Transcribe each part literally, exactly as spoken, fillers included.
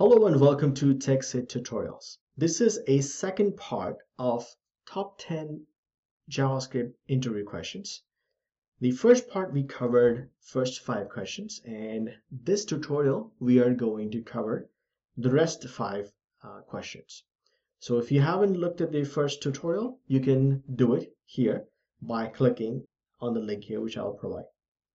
Hello and welcome to TechSit Tutorials. This is a second part of top ten JavaScript interview questions. The first part we covered first five questions, and this tutorial we are going to cover the rest five uh, questions. So if you haven't looked at the first tutorial, you can do it here by clicking on the link here which I'll provide.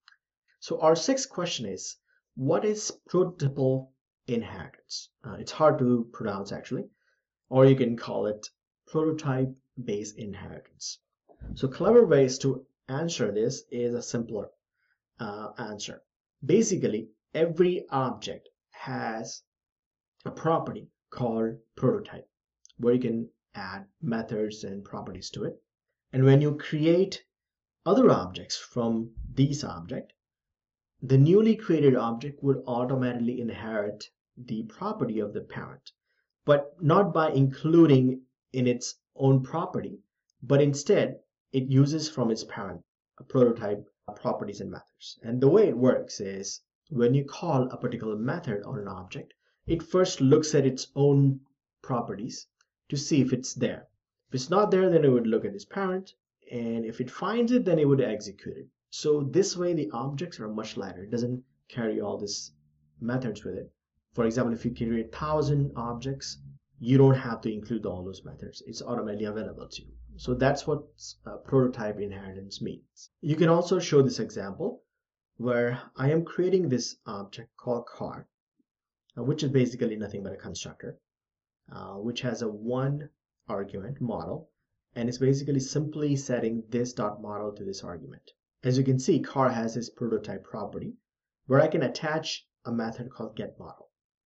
So our sixth question is, what is prototypal inheritance? Uh, it's hard to pronounce actually, or you can call it prototype based inheritance. So clever ways to answer this is a simpler uh, answer. Basically, every object has a property called prototype, where you can add methods and properties to it. And when you create other objects from these objects, the newly created object would automatically inherit the property of the parent, but not by including in its own property, but instead it uses from its parent a prototype properties and methods. And the way it works is when you call a particular method on an object, it first looks at its own properties to see if it's there. If it's not there, then it would look at its parent, and if it finds it, then it would execute it. So this way the objects are much lighter. It doesn't carry all these methods with it. For example, if you create a thousand objects, you don't have to include all those methods. It's automatically available to you. So that's what uh, prototype inheritance means. You can also show this example where I am creating this object called car, uh, which is basically nothing but a constructor, uh, which has a one argument model, and it's basically simply setting this dot model to this argument. As you can see, car has its prototype property where I can attach a method called getModel,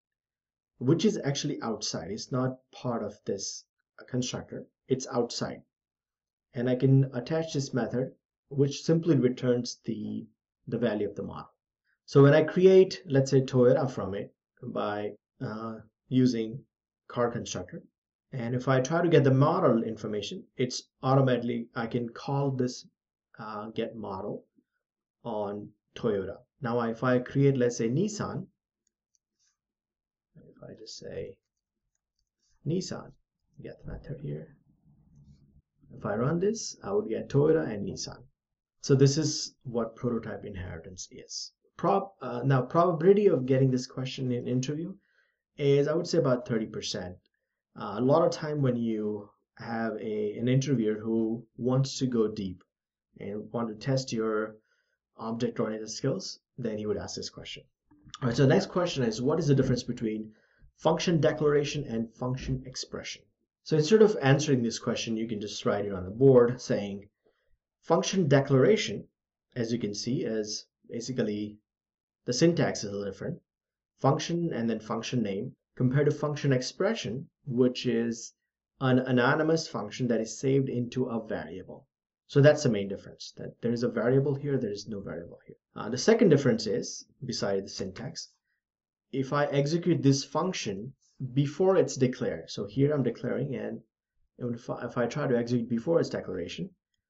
which is actually outside. It's not part of this constructor. It's outside. And I can attach this method, which simply returns the, the value of the model. So when I create, let's say, Toyota from it by uh, using car constructor, and if I try to get the model information, it's automatically, I can call this uh, get model on Toyota. Now if I create, let's say, Nissan, if I just say Nissan, get method here, if I run this, I would get Toyota and Nissan. So this is what prototype inheritance is. Prob uh, now probability of getting this question in interview is, I would say, about thirty percent. Uh, a lot of time when you have a an interviewer who wants to go deep and want to test your object-oriented skills, then he would ask this question. All right, so the next question is, what is the difference between function declaration and function expression? So instead of answering this question, you can just write it on the board saying function declaration, as you can see, is basically the syntax is a little different. Function and then function name compared to function expression, which is an anonymous function that is saved into a variable. So that's the main difference, that there is a variable here, there is no variable here. Uh, the second difference is, beside the syntax, if I execute this function before it's declared, so here I'm declaring, and if I, if I try to execute before its declaration,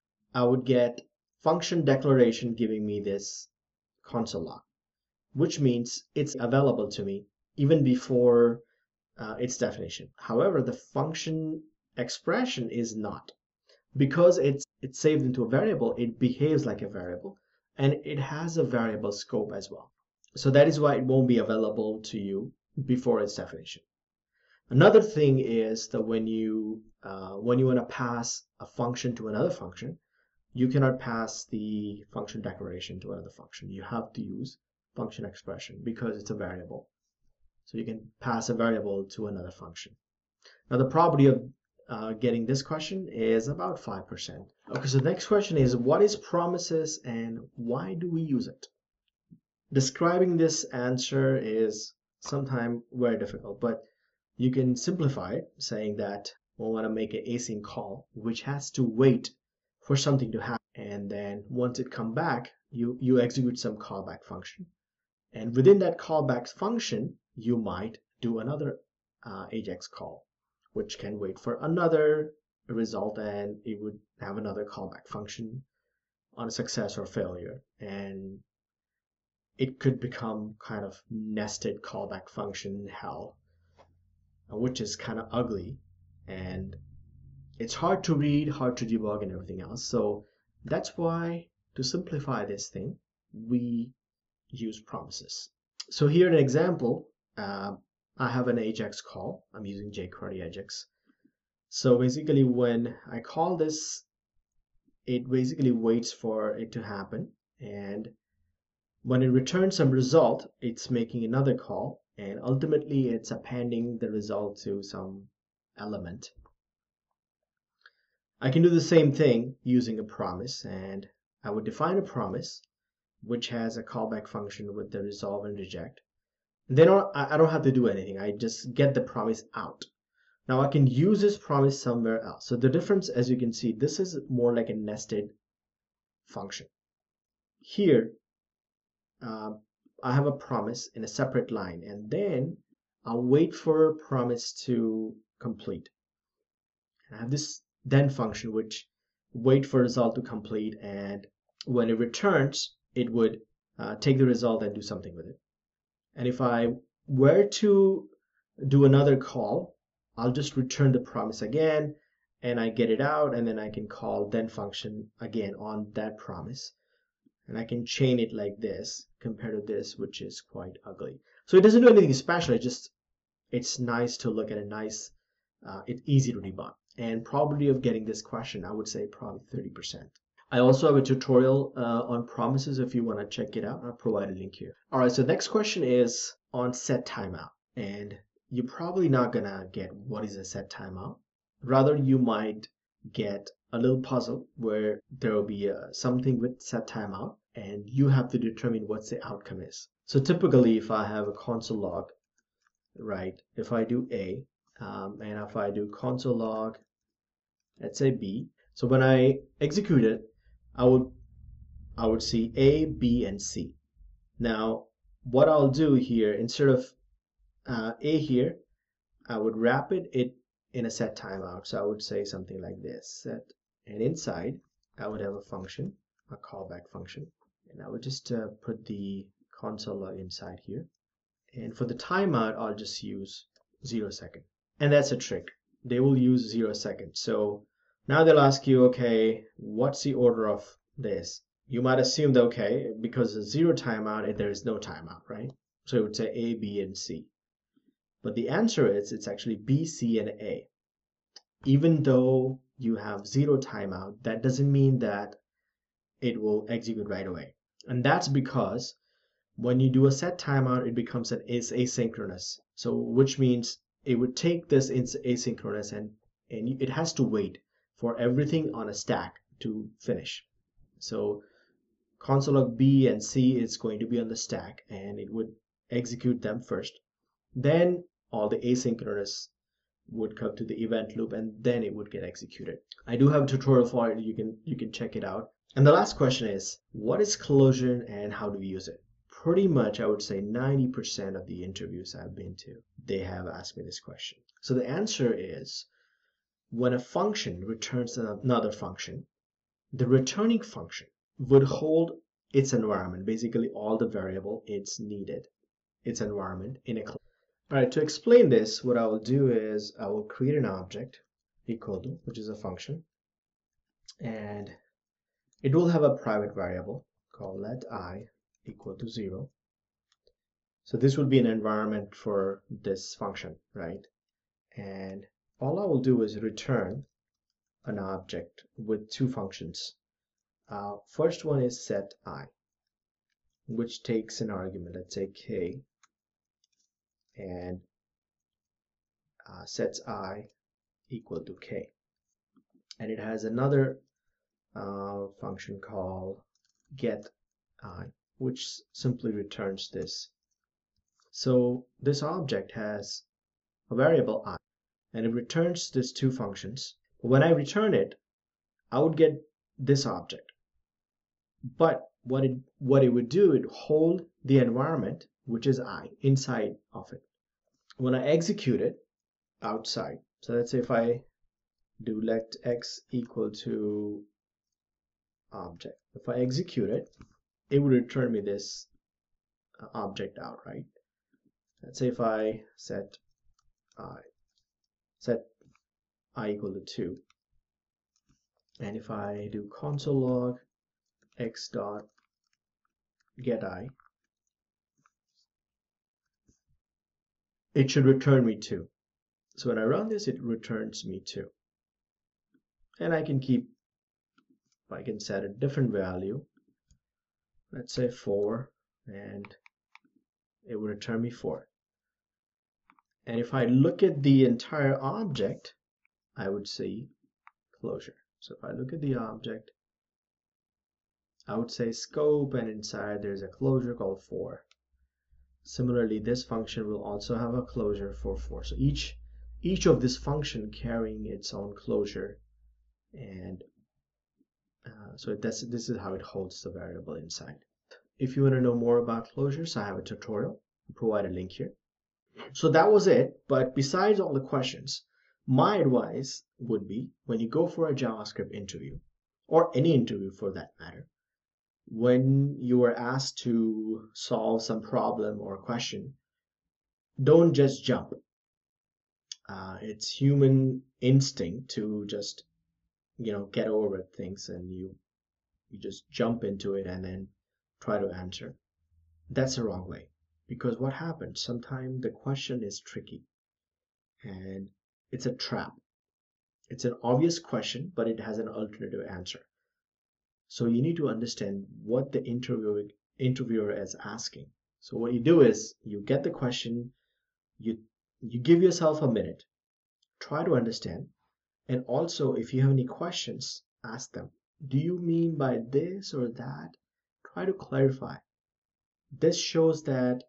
I would get function declaration giving me this console log, which means it's available to me even before uh, its definition. However, the function expression is not. Because it's it's saved into a variable, it behaves like a variable, and it has a variable scope as well. So that is why it won't be available to you before its definition. Another thing is that when you uh, when you want to pass a function to another function, you cannot pass the function declaration to another function. You have to use function expression because it's a variable. So you can pass a variable to another function. Now the probability of uh, getting this question is about five percent. Okay, so the next question is, what is promises and why do we use it? Describing this answer is sometimes very difficult, but you can simplify it saying that we want to make an async call, which has to wait for something to happen, and then once it comes back, you, you execute some callback function. And within that callback function, you might do another uh, Ajax call, which can wait for another result, and it would have another callback function on a success or failure, and it could become kind of nested callback function hell. which is kind of ugly, and it's hard to read, hard to debug, and everything else. So that's why, to simplify this thing, we use promises. So here an example, uh, I have an Ajax call. I'm using jQuery Ajax. So basically when I call this, it basically waits for it to happen, and when it returns some result, it's making another call, and ultimately it's appending the result to some element. I can do the same thing using a promise, and I would define a promise which has a callback function with the resolve and reject. Then I don't have to do anything. I just get the promise out. Now I can use this promise somewhere else. So the difference, as you can see, this is more like a nested function. Here, uh, I have a promise in a separate line, and then I'll wait for a promise to complete. And I have this then function which wait for result to complete, and when it returns, it would uh, take the result and do something with it. And if I were to do another call, I'll just return the promise again, and I get it out, and then I can call then function again on that promise. And I can chain it like this compared to this, which is quite ugly. So it doesn't do anything special. It just, it's nice to look at, a nice, uh, it's easy to debug. And probability of getting this question, I would say probably thirty percent. I also have a tutorial uh, on promises if you want to check it out. I'll provide a link here. All right, so next question is on set timeout. And you're probably not gonna get what is a set timeout. Rather, you might get a little puzzle where there will be a, something with set timeout, and you have to determine what the outcome is. So typically, if I have a console log, right, if I do A, um, and if I do console log, let's say B, so when I execute it, I would I would see A, B, and C. Now, what I'll do here, instead of uh, A here, I would wrap it, it in a set timeout. So I would say something like this, set, and inside I would have a function, a callback function, and I would just uh, put the console log inside here. And for the timeout, I'll just use zero second. And that's a trick. They will use zero second. So now they'll ask you, okay, what's the order of this? You might assume that, okay, because of zero timeout, there is no timeout, right? So it would say A, B, and C. But the answer is it's actually B, C, and A. Even though you have zero timeout, that doesn't mean that it will execute right away. And that's because when you do a set timeout, it becomes an is asynchronous. So which means it would take this asynchronous and, and it has to wait for everything on a stack to finish. So console log B and C is going to be on the stack, and it would execute them first. Then all the asynchronous would come to the event loop, and then it would get executed. I do have a tutorial for it. You can you can check it out. And the last question is, what is closure and how do we use it? Pretty much, I would say ninety percent of the interviews I've been to, they have asked me this question. So the answer is, when a function returns another function, the returning function would hold its environment, basically all the variable it's needed, its environment in a class. All right, to explain this, what I will do is I will create an object equal to, which is a function, and it will have a private variable called let I equal to zero. So this would be an environment for this function, right? And all I will do is return an object with two functions. Uh, first one is set I, which takes an argument, let's say k, and uh, sets I equal to k. And it has another uh, function called get I, which simply returns this. So this object has a variable I, and it returns these two functions. When I return it, I would get this object. But what it what it would do, it hold the environment, which is I, inside of it. When I execute it outside, so let's say if I do let x equal to object, if I execute it, it would return me this object out, right? Let's say if I set I set I equal to two. And if I do console log x dot get I, it should return me two. So when I run this, it returns me two. And I can keep, I can set a different value, let's say four, and it will return me four. And if I look at the entire object, I would see closure. So if I look at the object, I would say scope, and inside there's a closure called four. Similarly, this function will also have a closure for four. So each each of this function carrying its own closure, and uh, so that's this is how it holds the variable inside. If you want to know more about closures, I have a tutorial. I'll provide a link here. So that was it. But besides all the questions, my advice would be, when you go for a JavaScript interview, or any interview for that matter, when you are asked to solve some problem or question, don't just jump. Uh, it's human instinct to just, you know, get over things, and you you just jump into it and then try to answer. That's the wrong way, because what happens sometimes, the question is tricky and it's a trap. It's an obvious question, but it has an alternative answer. So you need to understand what the interviewer interviewer is asking. So what you do is, you get the question, you you give yourself a minute, try to understand, and also if you have any questions, ask them. Do you mean by this or that? Try to clarify. This shows that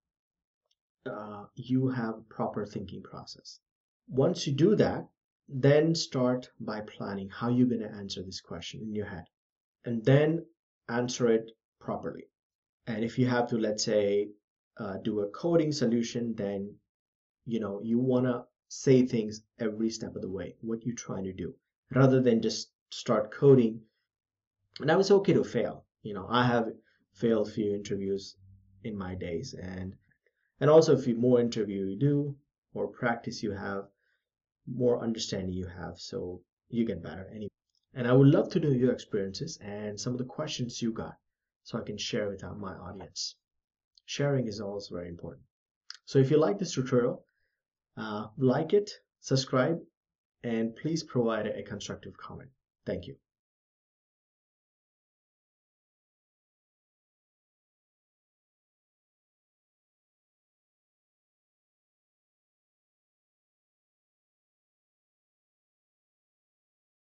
uh, you have a proper thinking process. Once you do that, then start by planning how you're going to answer this question in your head, and then answer it properly. And if you have to, let's say, uh, do a coding solution, then you know you want to say things every step of the way, what you're trying to do, rather than just start coding. Now it's okay to fail. You know, I have failed few interviews in my days, and and also if you more interview you do, more practice you have, more understanding you have, so you get better anyway. And I would love to know your experiences and some of the questions you got, so I can share with my audience. Sharing is also very important. So if you like this tutorial, uh, like it, subscribe, and please provide a constructive comment. Thank you.